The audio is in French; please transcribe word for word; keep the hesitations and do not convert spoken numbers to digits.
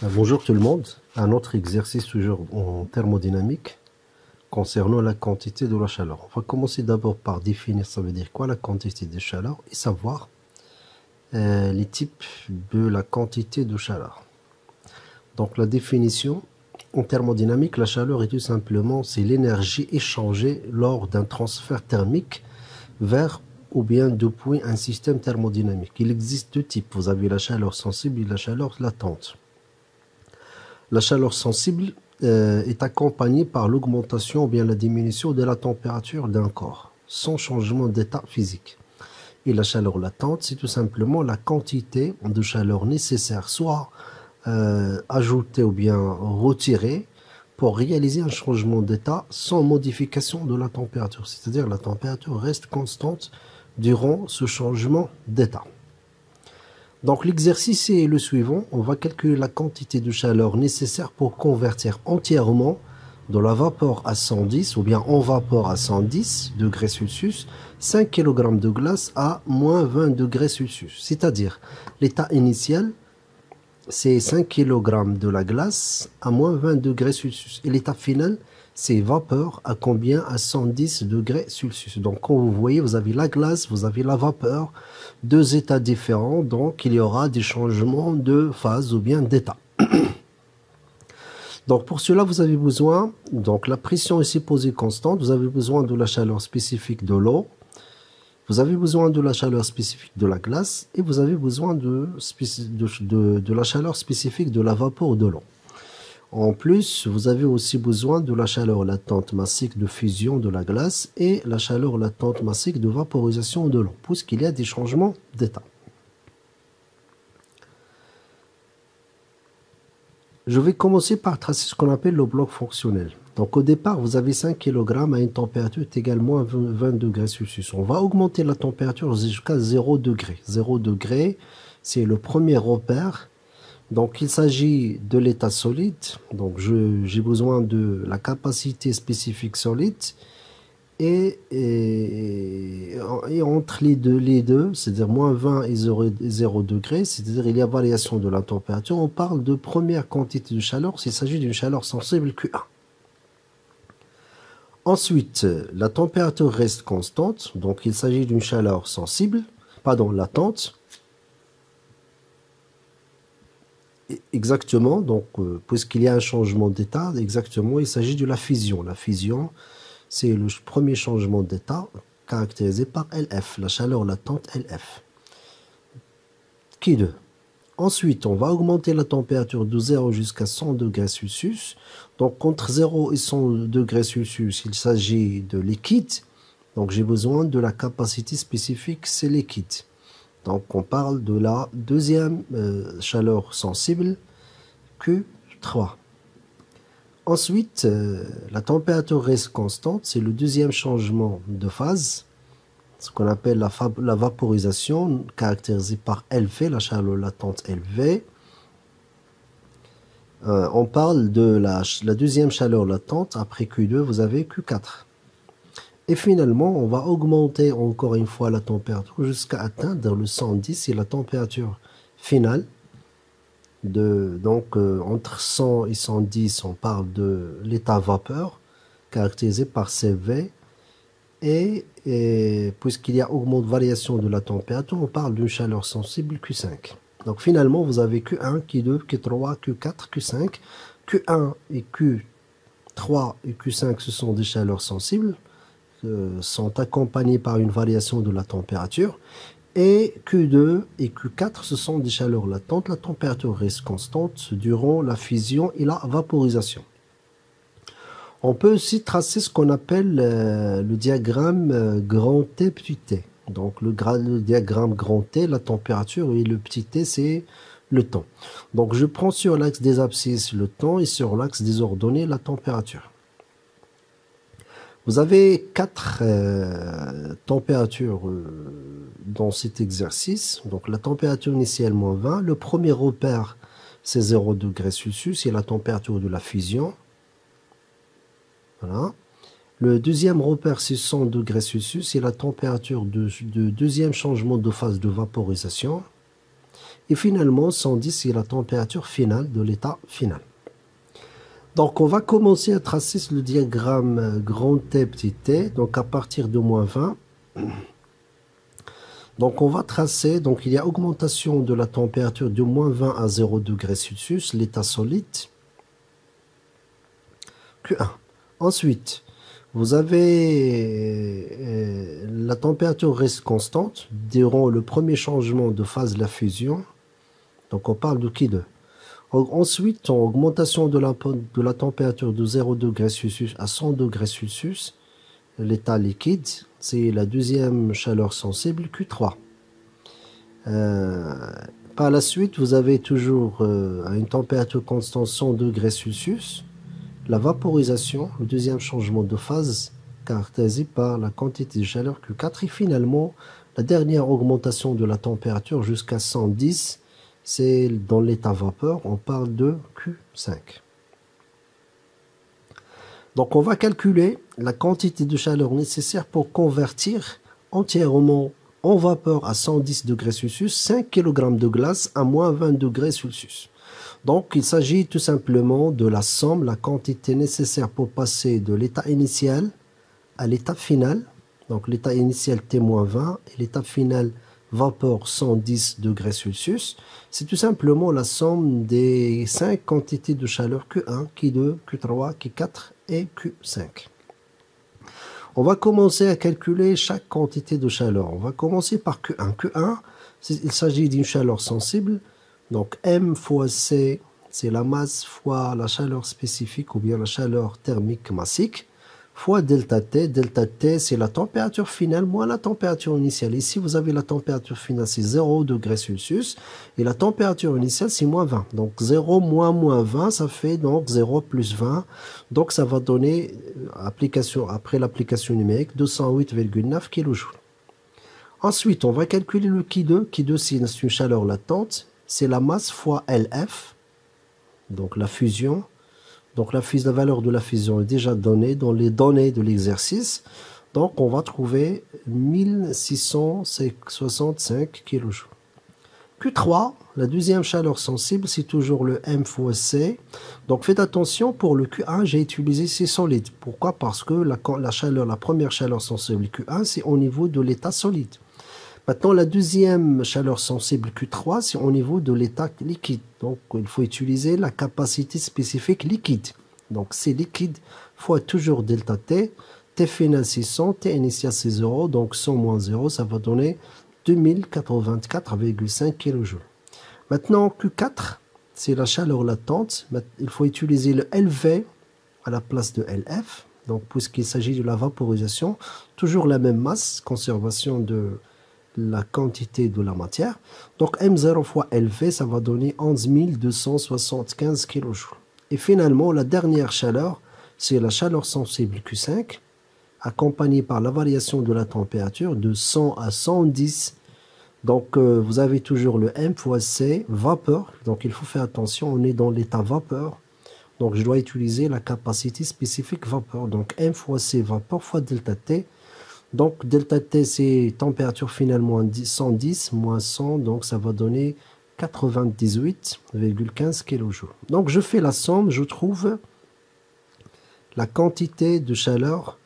Euh, Bonjour tout le monde. Un autre exercice toujours en thermodynamique concernant la quantité de la chaleur. On va commencer d'abord par définir ça veut dire quoi la quantité de chaleur et savoir euh, les types de la quantité de chaleur. Donc la définition en thermodynamique, la chaleur est tout simplement c'est l'énergie échangée lors d'un transfert thermique vers ou bien depuis un système thermodynamique. Il existe deux types. Vous avez la chaleur sensible et la chaleur latente. La chaleur sensible euh, est accompagnée par l'augmentation ou bien la diminution de la température d'un corps, sans changement d'état physique. Et la chaleur latente, c'est tout simplement la quantité de chaleur nécessaire, soit euh, ajoutée ou bien retirée, pour réaliser un changement d'état sans modification de la température. C'est-à-dire la température reste constante durant ce changement d'état. Donc l'exercice est le suivant, on va calculer la quantité de chaleur nécessaire pour convertir entièrement de la vapeur à cent dix ou bien en vapeur à cent dix degrés Celsius, cinq kilogrammes de glace à moins vingt degrés Celsius. C'est-à-dire l'état initial, c'est cinq kilogrammes de la glace à moins vingt degrés Celsius. Et l'état final, c'est vapeur à combien? À cent dix degrés Celsius. Donc, quand vous voyez, vous avez la glace, vous avez la vapeur, deux états différents. Donc, il y aura des changements de phase ou bien d'état. Donc, pour cela, vous avez besoin, donc la pression est supposée constante. Vous avez besoin de la chaleur spécifique de l'eau. Vous avez besoin de la chaleur spécifique de la glace et vous avez besoin de, de, de, de la chaleur spécifique de la vapeur ou de l'eau. En plus, vous avez aussi besoin de la chaleur latente massique de fusion de la glace et la chaleur latente massique de vaporisation de l'eau, puisqu'il y a des changements d'état. Je vais commencer par tracer ce qu'on appelle le bloc fonctionnel. Donc au départ, vous avez cinq kilogrammes à une température également à vingt degrés Celsius. On va augmenter la température jusqu'à zéro degré. zéro degré, c'est le premier repère. Donc il s'agit de l'état solide. Donc j'ai besoin de la capacité spécifique solide. Et, et, et entre les deux, les deux c'est-à-dire moins vingt et zéro degré, c'est-à-dire il y a variation de la température. On parle de première quantité de chaleur, s'il s'agit d'une chaleur sensible Q un. Ensuite, la température reste constante, donc il s'agit d'une chaleur sensible, pardon, latente. Exactement, donc euh, puisqu'il y a un changement d'état, exactement, il s'agit de la fission. La fission, c'est le premier changement d'état caractérisé par L F, la chaleur latente L F. Q deux. Ensuite, on va augmenter la température de zéro jusqu'à cent degrés Celsius. Donc, entre zéro et cent degrés Celsius, il s'agit de liquide. Donc, j'ai besoin de la capacité spécifique, c'est liquide. Donc, on parle de la deuxième euh, chaleur sensible, Q trois. Ensuite, euh, la température reste constante, c'est le deuxième changement de phase, ce qu'on appelle la, la vaporisation, caractérisée par L V, la chaleur latente L V. Euh, on parle de la, la deuxième chaleur latente, après Q deux, vous avez Q quatre. Et finalement, on va augmenter encore une fois la température jusqu'à atteindre le cent dix, c'est la température finale. De, donc, euh, entre cent et cent dix, on parle de l'état vapeur, caractérisé par C V. Et, et puisqu'il y a augmente variation de la température, on parle d'une chaleur sensible Q cinq. Donc finalement, vous avez Q un, Q deux, Q trois, Q quatre, Q cinq. Q un et Q trois et Q cinq, ce sont des chaleurs sensibles, euh, sont accompagnées par une variation de la température. Et Q deux et Q quatre, ce sont des chaleurs latentes. La température reste constante durant la fission et la vaporisation. On peut aussi tracer ce qu'on appelle euh, le diagramme euh, grand T, petit t. Donc le, le diagramme grand T, la température, et le petit t, c'est le temps. Donc je prends sur l'axe des abscisses le temps et sur l'axe des ordonnées la température. Vous avez quatre euh, températures euh, dans cet exercice. Donc la température initiale moins vingt. Le premier repère, c'est zéro degré Celsius, c'est la température de la fusion. Voilà. Le deuxième repère, c'est cent degrés Celsius, c'est la température de, de deuxième changement de phase de vaporisation. Et finalement, cent dix, c'est la température finale de l'état final. Donc, on va commencer à tracer le diagramme grand T, petit t. Donc, à partir de moins vingt. Donc, on va tracer. Donc, il y a augmentation de la température de moins vingt à zéro degré Celsius, l'état solide. Q un. Ensuite, vous avez euh, la température reste constante durant le premier changement de phase de la fusion. Donc, on parle de Q deux. Ensuite, en augmentation de la, de la température de zéro degré Celsius à cent degrés Celsius, l'état liquide, c'est la deuxième chaleur sensible, Q trois. Euh, par la suite, vous avez toujours euh, à une température constante cent degrés Celsius, la vaporisation, le deuxième changement de phase, caractérisé par la quantité de chaleur Q quatre. Et finalement, la dernière augmentation de la température jusqu'à cent dix, c'est dans l'état vapeur, on parle de Q cinq. Donc on va calculer la quantité de chaleur nécessaire pour convertir entièrement en vapeur à cent dix degrés Celsius cinq kilogrammes de glace à moins vingt degrés Celsius. Donc il s'agit tout simplement de la somme, la quantité nécessaire pour passer de l'état initial à l'état final. Donc l'état initial T moins vingt et l'état final vapeur cent dix degrés Celsius, c'est tout simplement la somme des cinq quantités de chaleur Q un, Q deux, Q trois, Q quatre et Q cinq. On va commencer à calculer chaque quantité de chaleur. On va commencer par Q un. Q un, il s'agit d'une chaleur sensible. Donc M fois C, c'est la masse fois la chaleur spécifique ou bien la chaleur thermique massique, fois delta T. Delta T, c'est la température finale moins la température initiale. Ici, vous avez la température finale, c'est zéro degré Celsius. Et la température initiale, c'est moins vingt. Donc zéro moins moins vingt, ça fait donc zéro plus vingt. Donc ça va donner, application, après l'application numérique, deux cent huit virgule neuf kilojoules. Ensuite, on va calculer le Q deux. Q deux, c'est une chaleur latente. C'est la masse fois L F, donc la fusion. Donc la, la valeur de la fusion est déjà donnée dans les données de l'exercice. Donc on va trouver mille six cent soixante-cinq kilojoules. Q trois, la deuxième chaleur sensible, c'est toujours le M fois C. Donc faites attention, pour le Q un, j'ai utilisé C solide. Pourquoi? Parce que la, la, chaleur, la première chaleur sensible Q un, c'est au niveau de l'état solide. Maintenant, la deuxième chaleur sensible Q trois, c'est au niveau de l'état liquide. Donc, il faut utiliser la capacité spécifique liquide. Donc, c'est liquide fois toujours delta T. T final, c'est cent. T initial, c'est zéro. Donc, cent moins zéro, ça va donner deux mille quatre-vingt-quatre virgule cinq kilojoules. Maintenant, Q quatre, c'est la chaleur latente. Il faut utiliser le L V à la place de L F. Donc, puisqu'il s'agit de la vaporisation, toujours la même masse, conservation de la quantité de la matière. Donc M zéro fois L V, ça va donner onze mille deux cent soixante-quinze kilojoules. Et finalement, la dernière chaleur, c'est la chaleur sensible Q cinq, accompagnée par la variation de la température de cent à cent dix. Donc euh, vous avez toujours le M fois C, vapeur. Donc il faut faire attention, on est dans l'état vapeur. Donc je dois utiliser la capacité spécifique vapeur. Donc M fois C, vapeur fois delta T. Donc, delta T, c'est température finale moins cent dix, moins cent, donc ça va donner quatre-vingt-dix-huit virgule quinze kilojoules. Donc, je fais la somme, je trouve la quantité de chaleur